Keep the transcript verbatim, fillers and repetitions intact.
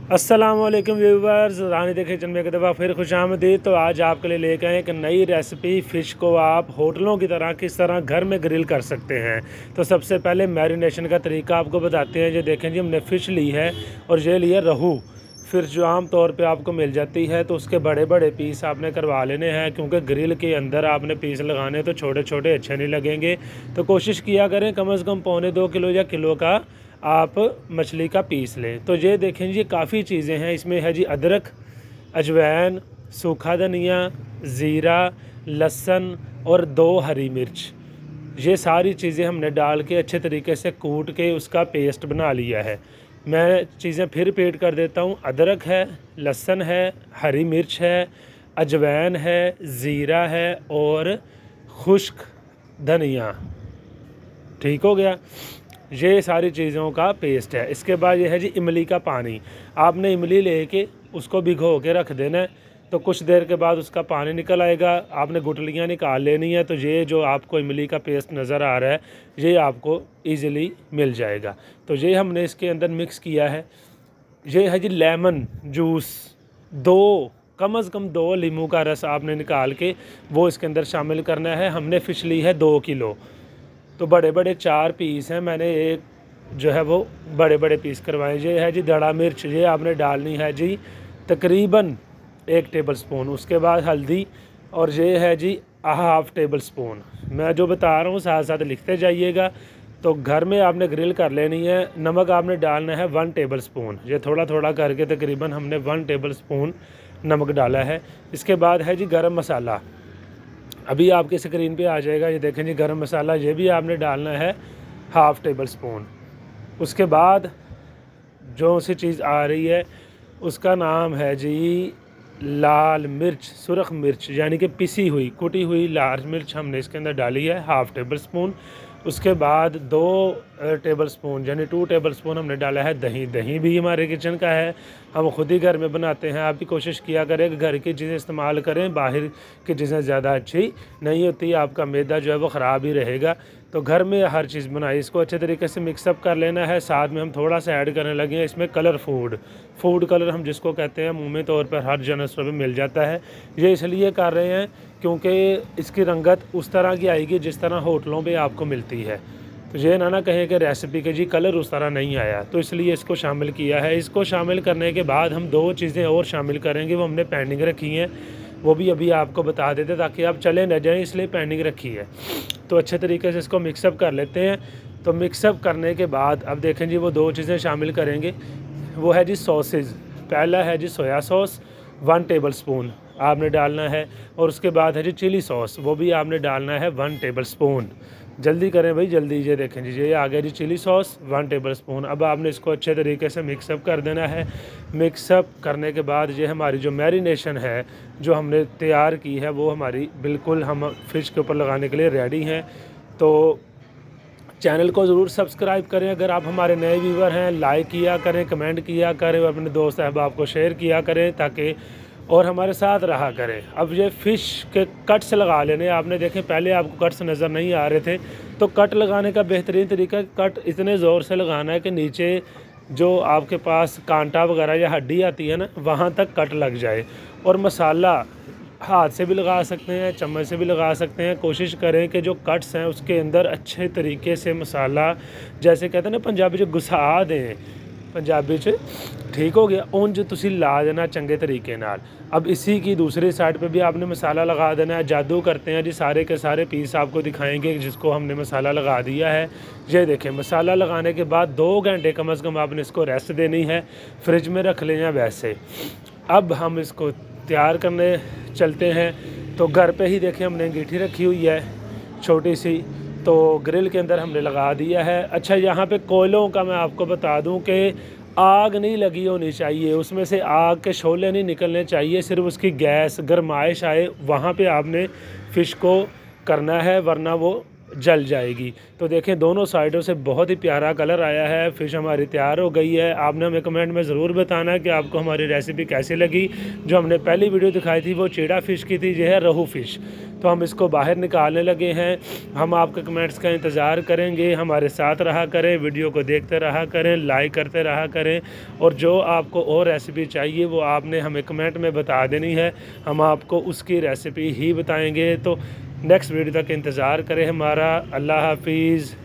अस्सलामुअलैकुम viewers, Rani the kitchen में एक दफ़ा फिर खुशामदीद। तो आज आपके लिए लेकर आए एक नई रेसिपी। फ़िश को आप होटलों की तरह किस तरह घर में ग्रिल कर सकते हैं। तो सबसे पहले मैरिनेशन का तरीका आपको बताते हैं। ये देखें जी, हमने फ़िश ली है और ये लिए रहू फिर जो आम तौर पे आपको मिल जाती है। तो उसके बड़े बड़े पीस आपने करवा लेने हैं, क्योंकि ग्रिल के अंदर आपने पीस लगाने तो छोटे छोटे अच्छे नहीं लगेंगे। तो कोशिश किया करें कम से कम पौने दो किलो या किलो का आप मछली का पीस लें। तो ये देखें जी, काफ़ी चीज़ें हैं इसमें। है जी अदरक, अजवाइन, सूखा धनिया, ज़ीरा, लहसुन और दो हरी मिर्च। ये सारी चीज़ें हमने डाल के अच्छे तरीके से कूट के उसका पेस्ट बना लिया है। मैं चीज़ें फिर रिपीट कर देता हूँ। अदरक है, लहसुन है, हरी मिर्च है, अजवाइन है, ज़ीरा है और खुश्क धनिया। ठीक हो गया, ये सारी चीज़ों का पेस्ट है। इसके बाद ये है जी इमली का पानी। आपने इमली लेके उसको भिगो के रख देना है। तो कुछ देर के बाद उसका पानी निकल आएगा, आपने गुठलियाँ निकाल लेनी है। तो ये जो आपको इमली का पेस्ट नज़र आ रहा है, ये आपको इजीली मिल जाएगा। तो ये हमने इसके अंदर मिक्स किया है। ये है जी लेमन जूस, दो कम अज़ कम दो लीमू का रस आपने निकाल के वो इसके अंदर शामिल करना है। हमने फ़िश ली है दो किलो, तो बड़े बड़े चार पीस हैं। मैंने एक जो है वो बड़े बड़े पीस करवाए। ये है जी दड़ा मिर्च, ये आपने डालनी है जी तकरीबन एक टेबल स्पून। उसके बाद हल्दी, और ये है जी हाफ़ टेबल स्पून। मैं जो बता रहा हूँ साथ साथ लिखते जाइएगा। तो घर में आपने ग्रिल कर लेनी है। नमक आपने डालना है वन टेबल स्पून। ये थोड़ा थोड़ा करके तकरीबन हमने वन टेबल स्पून नमक डाला है। इसके बाद है जी गरम मसाला, अभी आपकी स्क्रीन पे आ जाएगा। ये देखें जी गरम मसाला, ये भी आपने डालना है हाफ़ टेबल स्पून। उसके बाद जो सी चीज़ आ रही है उसका नाम है जी लाल मिर्च, सुरख मिर्च, यानी कि पिसी हुई कुटी हुई लाल मिर्च हमने इसके अंदर डाली है हाफ़ टेबल स्पून। उसके बाद दो टेबल स्पून यानी टू टेबल स्पून हमने डाला है दही। दही भी हमारे किचन का है, हम खुद ही घर में बनाते हैं। आप भी कोशिश किया करें कि घर की चीज़ें इस्तेमाल करें, बाहर की चीज़ें ज़्यादा अच्छी नहीं होती। आपका मैदा जो है वो ख़राब ही रहेगा। तो घर में हर चीज़ बनाई, इसको अच्छे तरीके से मिक्सअप कर लेना है। साथ में हम थोड़ा सा ऐड करने लगे हैं इसमें कलर फूड, फूड कलर हम जिसको कहते हैं, मुँह में तौर पर हर जनरल स्टोर में मिल जाता है। ये इसलिए कर रहे हैं क्योंकि इसकी रंगत उस तरह की आएगी जिस तरह होटलों पे आपको मिलती है। तो ये ना ना कहें कि रेसिपी के जी कलर उस तरह नहीं आया, तो इसलिए इसको शामिल किया है। इसको शामिल करने के बाद हम दो चीज़ें और शामिल करेंगे, वो हमने पेंडिंग रखी हैं, वो भी अभी आपको बता देते ताकि आप चले न जाएँ, इसलिए पेंडिंग रखी है। तो अच्छे तरीके से इसको मिक्सअप कर लेते हैं। तो मिक्सअप करने के बाद अब देखें जी, वो दो चीज़ें शामिल करेंगे। वो है जी सॉसेज। पहला है जी soya sauce, one tablespoon आपने डालना है। और उसके बाद है जी चिली सॉस, वो भी आपने डालना है वन टेबल स्पून। जल्दी करें भाई, जल्दी। ये देखें जी, ये आ गया जी chilli sauce one tablespoon. अब आपने इसको अच्छे तरीके से मिक्सअप कर देना है। मिक्सअप करने के बाद ये हमारी जो मैरिनेशन है जो हमने तैयार की है, वो हमारी बिल्कुल हम फ़िश के ऊपर लगाने के लिए रेडी हैं। तो चैनल को ज़रूर सब्सक्राइब करें अगर आप हमारे नए व्यूवर हैं। लाइक किया करें, कमेंट किया करें और अपने दोस्त अहबाब को शेयर किया करें ताकि और हमारे साथ रहा करें। अब ये फ़िश के कट्स लगा लेने आपने। देखें पहले आपको कट्स नज़र नहीं आ रहे थे, तो कट लगाने का बेहतरीन तरीका, कट इतने ज़ोर से लगाना है कि नीचे जो आपके पास कांटा वगैरह या हड्डी आती है ना, वहाँ तक कट लग जाए। और मसाला हाथ से भी लगा सकते हैं, चम्मच से भी लगा सकते हैं। कोशिश करें कि जो कट्स हैं उसके अंदर अच्छे तरीके से मसाला, जैसे कहते हैं ना पंजाबी जो घुसा दें, पंजाबी च ठीक हो गया, उन जो तुसी ला देना चंगे तरीके नाल। अब इसी की दूसरी साइड पे भी आपने मसाला लगा देना है। जादू करते हैं जी, सारे के सारे पीस आपको दिखाएंगे जिसको हमने मसाला लगा दिया है। ये देखें, मसाला लगाने के बाद दो घंटे कम अज़ कम आपने इसको रेस्ट देनी है, फ्रिज में रख लेना वैसे। अब हम इसको तैयार करने चलते हैं। तो घर पे ही देखें हमने अंगीठी रखी हुई है छोटी सी, तो ग्रिल के अंदर हमने लगा दिया है। अच्छा, यहाँ पे कोयलों का मैं आपको बता दूं कि आग नहीं लगी होनी चाहिए, उसमें से आग के शोले नहीं निकलने चाहिए, सिर्फ उसकी गैस गरमाइश आए, वहाँ पे आपने फ़िश को करना है, वरना वो जल जाएगी। तो देखें दोनों साइडों से बहुत ही प्यारा कलर आया है। फ़िश हमारी तैयार हो गई है। आपने हमें कमेंट में ज़रूर बताना कि आपको हमारी रेसिपी कैसी लगी। जो हमने पहली वीडियो दिखाई थी वो चीड़ा फ़िश की थी, ये है रोहू फ़िश। तो हम इसको बाहर निकालने लगे हैं। हम आपके कमेंट्स का इंतज़ार करेंगे। हमारे साथ रहा करें, वीडियो को देखते रहा करें, लाइक करते रहा करें, और जो आपको और रेसिपी चाहिए वो आपने हमें कमेंट में बता देनी है, हम आपको उसकी रेसिपी ही बताएंगे। तो नेक्स्ट वीडियो तक इंतज़ार करें हमारा। अल्लाह हाफिज़।